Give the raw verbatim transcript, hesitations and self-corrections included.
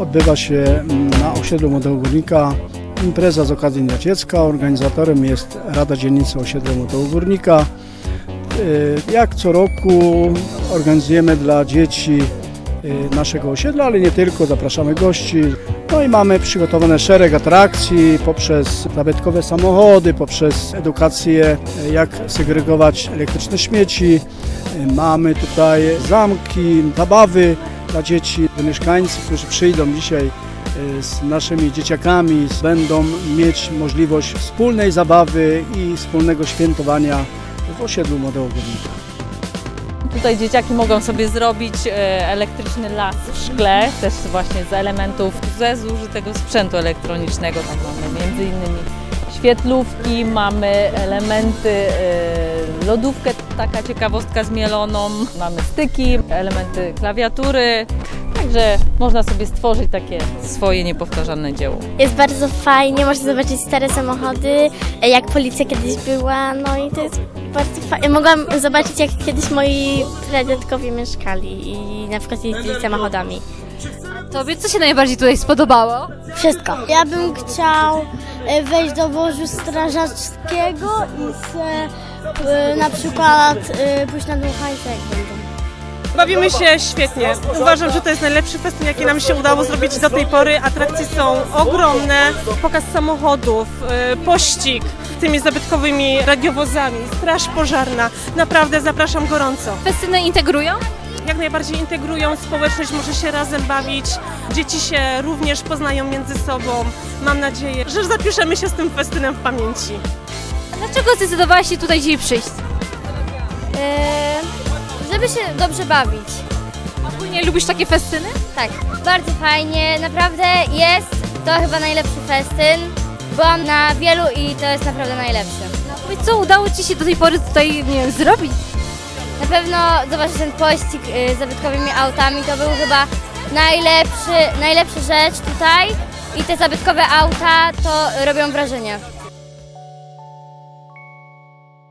odbywa się na osiedlu Młodego Górnika impreza z okazji Dnia Dziecka. Organizatorem jest Rada Dzielnicy Osiedla Młodego Górnika. Jak co roku organizujemy dla dzieci naszego osiedla, ale nie tylko, zapraszamy gości. No i mamy przygotowane szereg atrakcji poprzez zabytkowe samochody, poprzez edukację, jak segregować elektryczne śmieci. Mamy tutaj zamki, zabawy dla dzieci. Mieszkańcy, którzy przyjdą dzisiaj z naszymi dzieciakami, będą mieć możliwość wspólnej zabawy i wspólnego świętowania w osiedlu Młodego Górnika. Tutaj dzieciaki mogą sobie zrobić elektryczny las w szkle, też właśnie z elementów ze zużytego sprzętu elektronicznego. Tam mamy między innymi świetlówki, mamy elementy, lodówkę, taka ciekawostka zmieloną, mamy styki, elementy klawiatury. Także można sobie stworzyć takie swoje niepowtarzalne dzieło. Jest bardzo fajnie, można zobaczyć stare samochody, jak policja kiedyś była, no i to jest bardzo fajnie. Mogłam zobaczyć, jak kiedyś moi pradziadkowie mieszkali i na przykład jeździli samochodami. Tobie co się najbardziej tutaj spodobało? Wszystko. Ja bym chciał wejść do wozu strażackiego i se, na przykład pójść na dmuchańce, jak będą. Bawimy się świetnie. Uważam, że to jest najlepszy festyn, jaki nam się udało zrobić do tej pory. Atrakcje są ogromne. Pokaz samochodów, pościg tymi zabytkowymi radiowozami, straż pożarna. Naprawdę zapraszam gorąco. Festyny integrują? Jak najbardziej integrują, społeczność może się razem bawić. Dzieci się również poznają między sobą. Mam nadzieję, że zapiszemy się z tym festynem w pamięci. A dlaczego zdecydowałaś się tutaj dzisiaj przyjść? Yy... Żeby się dobrze bawić. Ogólnie lubisz takie festyny? Tak, bardzo fajnie, naprawdę jest to chyba najlepszy festyn. Byłam na wielu i to jest naprawdę najlepszy. No powiedz, co udało Ci się do tej pory tutaj, nie wiem, zrobić? Na pewno zobaczyć ten pościg z zabytkowymi autami, to był chyba najlepszy, najlepsza rzecz tutaj i te zabytkowe auta to robią wrażenie.